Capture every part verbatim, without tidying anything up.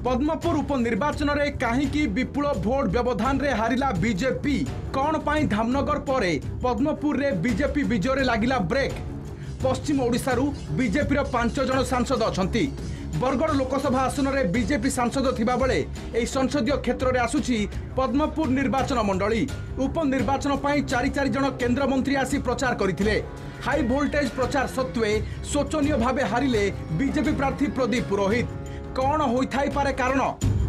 पद्मपुर उपनिर्वाचन रे कहीं विपुल भोट व्यवधान रे हारिला बीजेपी कौन पाई धामनगर परे पद्मपुर रे बीजेपी विजय लागिला ब्रेक। पश्चिम ओडिशा रु बीजेपी रो पांच जन सांसद अछंती। बरगढ़ लोकसभा आसन रे बीजेपी सांसद थिबा बेले एई संसदीय क्षेत्र रे आसुची पद्मपुर निर्वाचन मंडली। उपनिर्वाचन पाई चारि चारि जन केंद्र मंत्री आसी प्रचार करथिले। हाई वोल्टेज प्रचार सत्वे शोचनीय भावे हारिले बीजेपी प्रार्थी प्रदीप पुरोहित। कौन होइथाई पारे कारण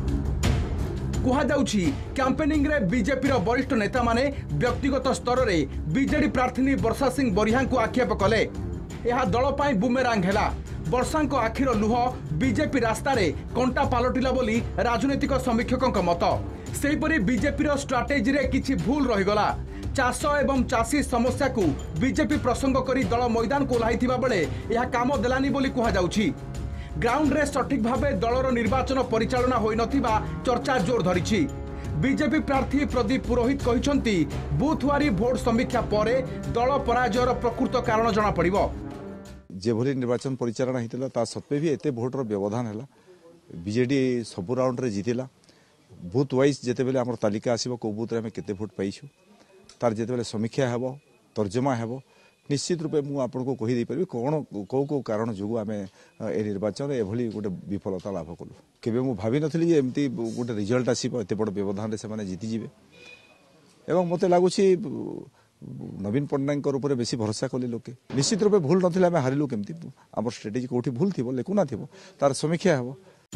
कुहा जाउछि कैंपेनिंग रे बीजेपी रो वरिष्ठ नेता माने व्यक्तिगत स्तर रे बीजेडी प्रार्थी वर्षा सिंह बरिहा को आक्षेप कले। यह दल पाई बुमेरांग हैला। वर्षा को आखिर लुह बीजेपी रास्ता रे कंटा पालटिला बोली राजनीतिक समीक्षकों मत। सेहीपरि बीजेपी रो स्ट्राटेजी रे किछि भूल रहिगला। चाष एवं चाषी समस्या को बीजेपी प्रसंग करी दल मैदान को ओह्लाइथिबा बेले यह काम देलानी बोली कुहा जाउछि। ग्राउंड रे सठिक भावे दलर निर्वाचन परिचालना होई नथिबा चर्चा जोर धरिछि। बीजेपी प्रार्थी प्रदीप पुरोहित कहिसंती बुथवारी भोट समीक्षा परे दल पराजयर प्रकृत कारण जना पड़िबो। जे भली निर्वाचन परिचालना हितला ता सत्वे भी एते भोटर व्यवधान हैला। बीजेडी सब राउंड रे जीतिला। बूथ वाइज जेते बेले हमर तालिका आसीबो को बूथ रे हम केते भोट पाइछु तार जेते बेले समीक्षा हेबो तर्जमा हेबो निश्चित रूपे मु आपन को कहि दे परबी कोन को को कारण जोगु आमे ए निर्वाचन एभली गोटे विफलता लाभ कलु। केबे मु भाबी नथली जे एमती गोटे रिजल्ट आसीबो एते बड़ व्यवधान रे से माने जीति जिवे। एवं मते लागुछि नवीन पट्टनायक ऊपर बेसी भरोसा कले लोके। निश्चित रूपे भूल नथिला आमे हारिलु केमती हमर स्ट्रेटेजी कोठी भूल थिबो लेकुना थिबो तार समीक्षा हेबो।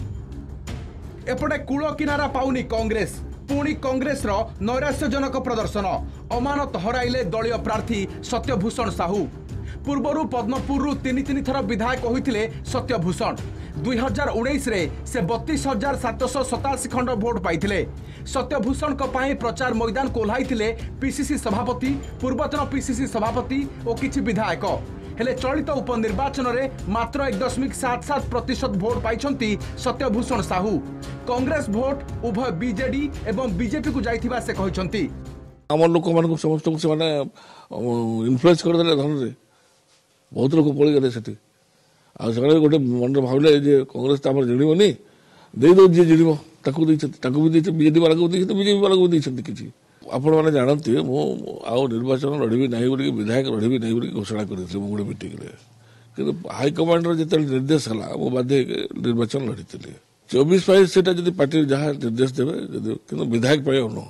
एपटे कूल किनारा पाउनी कांग्रेस। पुणी कांग्रेस रो नैराश्यजनक प्रदर्शन। अमानत हराइले दलीय प्रार्थी सत्यभूषण साहू। पूर्वर पद्मपुर तीन तीन थर विधायक होइतिले सत्यभूषण। दुई हजार उन्नीस रे से बत्तीस हजार सातश सताशी खंड भोट पाइथिले। सत्यभूषण को पाई प्रचार मैदान को ओह्लाइथिले पीसीसी सभापति पूर्वतन पीसीसी सभापति और किछि विधायक। हेले चलित उपनिर्वाचन रे मात्र एक दशमिक सात सात प्रतिशत भोट पाइछंती सत्यभूषण साहू। कांग्रेस भोट उभय बीजेडी एवं बीजेपी को जाइथिबा से कहिसंती। हमर लोक मान समस्त को से माने इन्फ्लुएंस कर देले धन रे बहुत लोक पळि गेले सेठी। आ सगळे गोटे मन भाबले जे कांग्रेस त हमर जिणिबोनी देई दो जे जिणिबो ताकू दै ताकू भी दै बीजेडी वाला को दै बीजेपी वाला को दै किछि। आपण माने जानते मो आउ निर्वाचन लड़बी नहीं बोली विधायक लड़बी नहीं बोली घोषणा कर गोटे मीटिंग कि हाईकमांडर जो निर्देश है वो बाध्य निर्वाचन लड़ी चौबीस फाइव से पार्टी जहाँ निर्देश देवे कि विधायक न।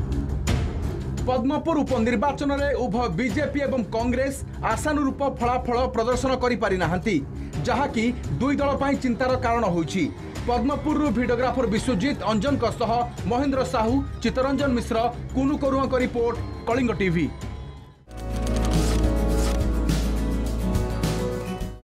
पद्मपुर उपनिर्वाचन रे उभय बीजेपी एवं कांग्रेस आशानुरूप फलाफल प्रदर्शन करि पारि नाहंती जहा कि दुई दल पई चिंतार कारण होइछि। पद्मपुर भिडियोग्राफर विश्वजीत अंजन सह महेंद्र साहू चित्तरंजन मिश्र कुनु करुआ रिपोर्ट कलिंग टीवी।